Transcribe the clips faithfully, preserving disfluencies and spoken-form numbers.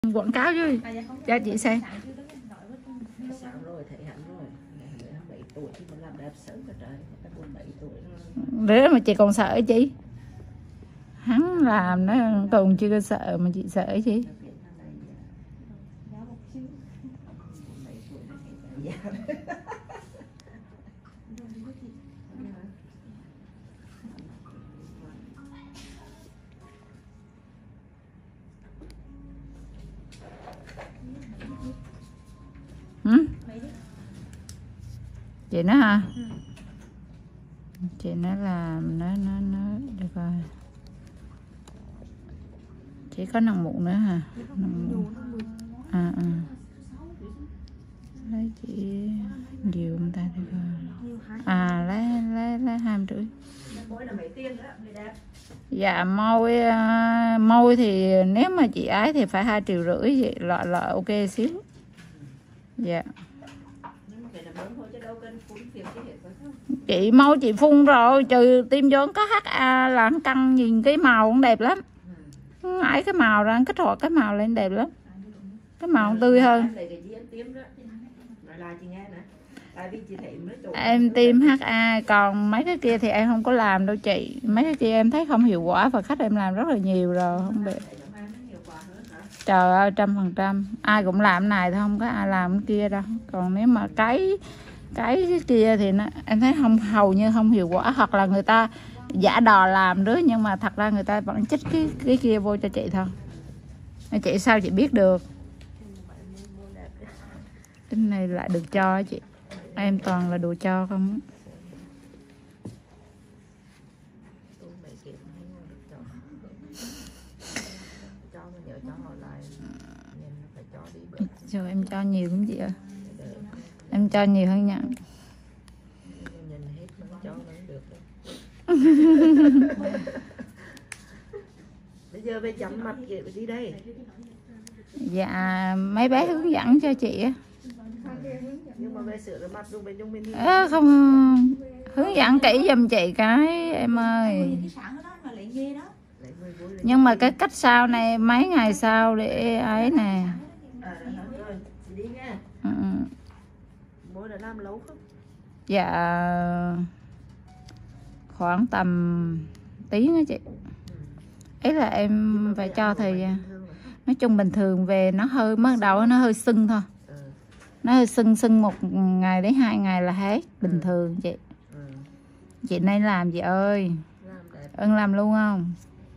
Quảng cáo chứ cho chị xem. Để mà chị còn sợ chị, hắn làm nó còn chưa sợ mà chị sợ chị. Ừ? Chị nói hả? Ừ. Chị nói làm nó nó nó được rồi. Chỉ có nòng mụn nữa hả? Nòng mụn. À à. Lấy chị nhiều người ta được rồi. À lấy lấy lấy hai mươi rưỡi. Dạ môi môi thì nếu mà chị ấy thì phải hai triệu rưỡi vậy, loại loại ok xíu. Dạ. Chị môi chị phun rồi, trừ tiêm vốn có hát a là nó căng, nhìn cái màu cũng đẹp lắm. Ấy cái màu ra kích hoạt cái màu lên đẹp lắm. Cái màu tươi hơn. Em tiêm hát a, còn mấy cái kia thì em không có làm đâu chị. Mấy cái kia em thấy không hiệu quả và khách em làm rất là nhiều rồi, không bị. Trời ơi, trăm phần trăm ai cũng làm này thôi, không có ai làm cái kia đâu. Còn nếu mà cái cái kia thì nó em thấy không, hầu như không hiệu quả, hoặc là người ta giả đò làm nữa nhưng mà thật ra người ta vẫn chích cái cái kia vô cho chị thôi. Chị sao chị biết được? Cái này lại được cho chị, em toàn là đồ cho không. Rồi em cho nhiều lắm chị ơi, em cho nhiều hơn nhận. Bây giờ về chấm mặt đi đây. Dạ mấy bé hướng dẫn cho chị á. Nhưng mà về sửa mặt dùng bên dùng bên đi. À, không hướng dẫn kỹ giùm chị cái em ơi. Nhưng mà cái cách sau này mấy ngày sau để ấy nè. Ừ. Mỗi lần làm lâu không? Dạ khoảng tầm tiếng á chị. Ý là em phải cho thời gian. Nói chung bình thường về nó hơi bắt đầu nó hơi sưng thôi. Nó hơi sưng sưng một ngày đến hai ngày là hết. Bình thường chị. Chị nên làm chị ơi. Ưng làm luôn không?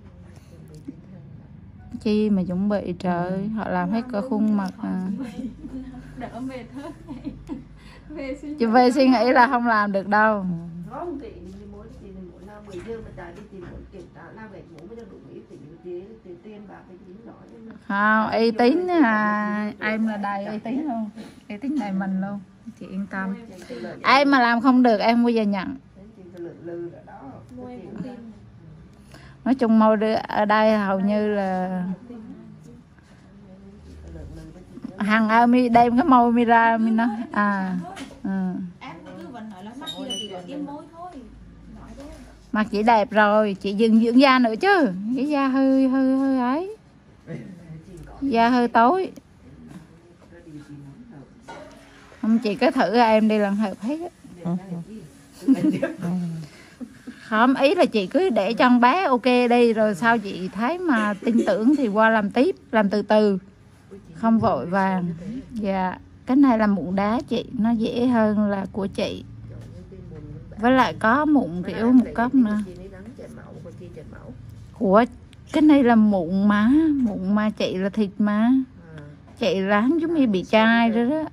Chi mà chuẩn bị trời, họ làm hết cả khuôn mặt à. Đỡ mệt hơn. Chị về suy nghĩ là không làm được đâu. Không, chị muốn chị muốn làm mười giờ mà trả đi chị muốn kiểm tra làm vậy muốn bây giờ đủ ý chị tiền tiền bạc thì chị nói. Không, uy tín à, em là đầy uy tín luôn. Uy tín đầy mình luôn. Chị yên tâm. Em mà làm không được em không bao giờ nhận. Nói chung môi ở đây hầu như là hàng ao mi đem cái môi mi ra mi nói à. Ừ. Mặt chị đẹp rồi, chị dừng dưỡng da nữa chứ. Cái da hơi hơi hơi ấy. Da hơi tối. Không chị cứ thử em đi lần hợp hết. Không, ý là chị cứ để cho con bé ok đi, rồi sau chị thấy mà tin tưởng thì qua làm tiếp, làm từ từ, không vội vàng. Dạ, cái này là mụn đá chị, nó dễ hơn là của chị. Với lại có mụn kiểu một cấp nữa. Ủa, cái này là mụn má, mụn mà chị là thịt má. Chị láng giống như bị chai rồi đó.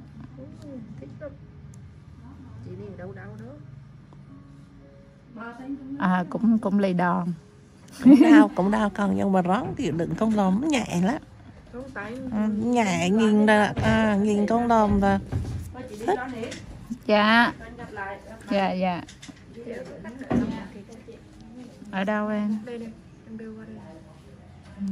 À cũng cũng lì đòn. Cũng đau, cũng đau còn nhưng mà rón thì đựng con lòm nó nhẹ lắm. À, nhẹ nhìn là à, nhìn con lòm là thích. Dạ. Dạ dạ. Ở đâu em? Đây đây, em kêu qua đây. Ừ.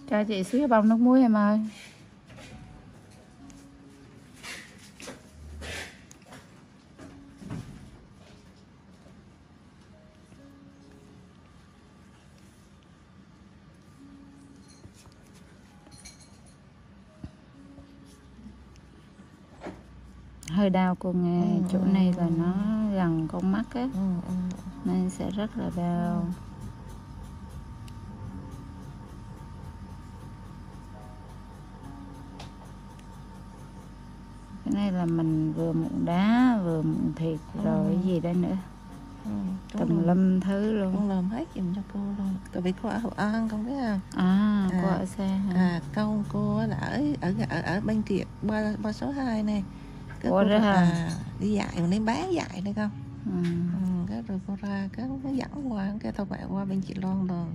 Cho chị xíu bông nước muối em ơi. Hơi đau cô nghe, Ừ, chỗ ừ, này là ừ. nó gần con mắt á, Ừ, ừ. nên sẽ rất là đau. Cái này là mình vừa mụn đá, vừa mụn thịt, rồi Ừ. cái gì đây nữa, Ừ. tùm Con làm, lum thứ luôn. con làm hết giùm cho cô luôn. Tại vì cô ở Hội An con biết không? À, À, cô ở xa hả? À, con cô là ở ở ở, ở bên kia ba ba số hai này. Cái Ủa cô đó ra, hả? à, đi dạy mà đi bán dạy đây con. Ừ. Ừ, cái rồi cô ra cái nó dẫn qua cái thôi bạn qua bên chị Loan rồi.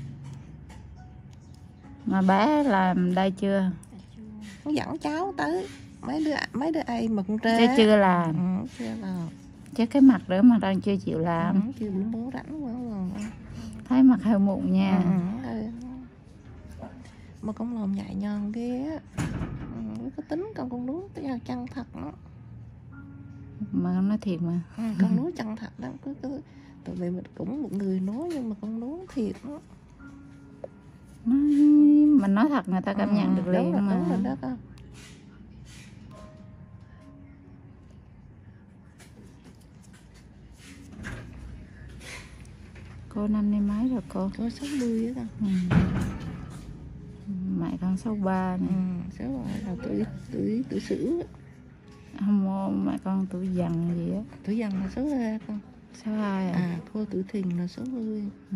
Mà bé làm đây chưa? Nó dẫn cháu tới mấy đứa mấy đứa ai mà con trê. Chứ chưa làm. Ừ, chưa làm. Chứ cái mặt đó mà đang chưa chịu làm. Ừ, chưa bún bún rảnh quá rồi. Thấy mặt hơi mụn nha. Ừ, ừ. Mà con làm nhạy nhàng ghê á. Ừ, có tính con con nuốt cái chân thật nó. Mà con nói thiệt mà. Ừ, con nuốt chân thật lắm cứ cứ tại vì mình cũng một người nói nhưng mà con nuốt thiệt đó. Nói, mình nói thật người ta cảm nhận được liền đúng rồi, mà. đúng rồi đó con. Cô năm nay mấy rồi cô? Cô sáu mươi á con. Ừ. Mẹ con sáu ba nè. Ừ, sáu mươi là tuổi tuổi tuổi sửu á. Không, mẹ con tuổi dần gì á. Tuổi dần là sáu hai con. Sáu hai à? À, cô tuổi thìn là sáu mươi. Ừ.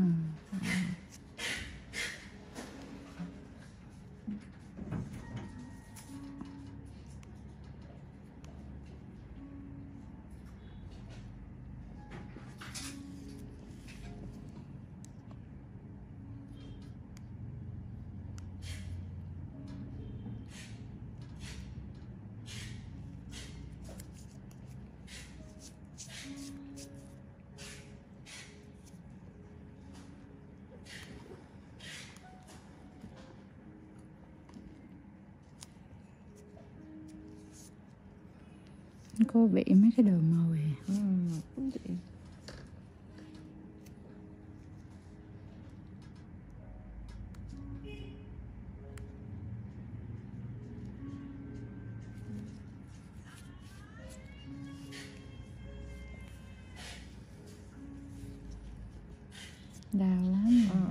Cô bị mấy cái đầu mồi. Ừ, cũng vậy. Đau lắm. Ừ.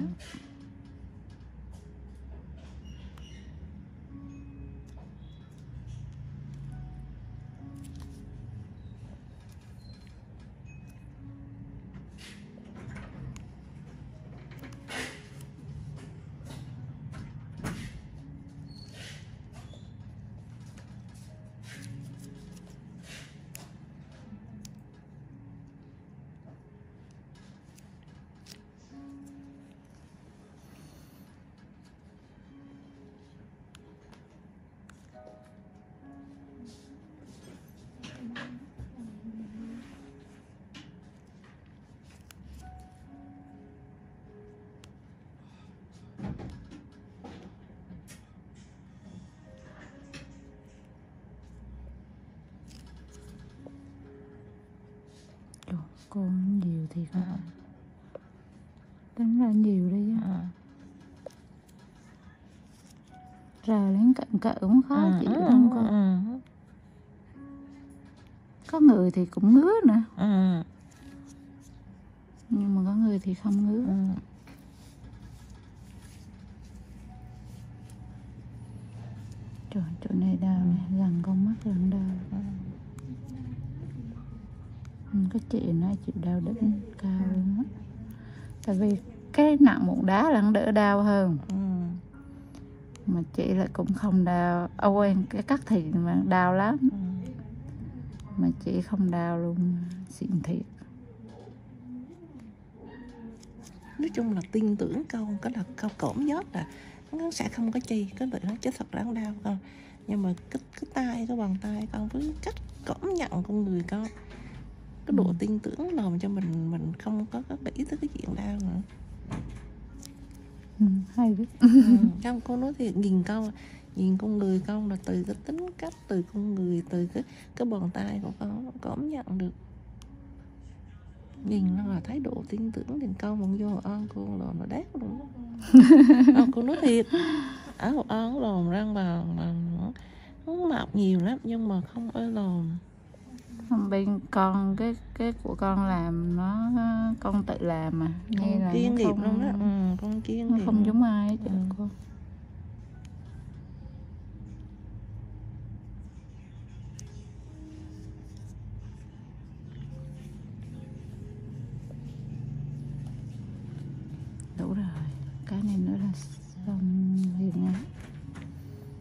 Trời, cô nhiều thiệt hả? Tính ra nhiều đấy chứ. Ừ. Rờ lên cận cỡ cũng khó Ừ, chịu ừ, lắm cô. ừ. Có người thì cũng ngứa nữa. Ừ. Nhưng mà có người thì không ngứa. Ừ. Trời, chỗ này đau này, gần con mắt gần đau. Ừ, có chị nói chị đau đỉnh cao luôn á. Tại vì cái nặng mụn đá là nó đỡ đau hơn. Ừ. Mà chị lại cũng không đau. À quên, cái cắt thì mà đau lắm. Ừ. Mà chị không đau luôn, xịn thiệt. Nói chung là tin tưởng con cái là câu cổm giót là nó sẽ không có chi cái bệnh nó chứ thật đáng đau con. Nhưng mà cái cái tay cái bàn tay con với cách cổm nhận con người con cái độ Ừ. tin tưởng làm cho mình mình không có có nghĩ tới cái chuyện đau nữa. Ừ, hay đấy. Ừ, không, cô nói thiệt, nhìn con nhìn con người con là từ cái tính cách, từ con người, từ cái cái bàn tay của con cảm nhận được, nhìn nó là thái độ tin tưởng đến con bằng vô ăn cô là nó đét luôn à, cô nói thiệt, ở Hội An lòm răng là, là nó, nó mập nhiều lắm nhưng mà không ơi lòm. Không, bên con cái cái của con làm nó con tự làm mà nghe Con là chuyên nó nghiệp không luôn đó, ừ, con chuyên nó nghiệp không luôn. giống ai hết Ừ. cô.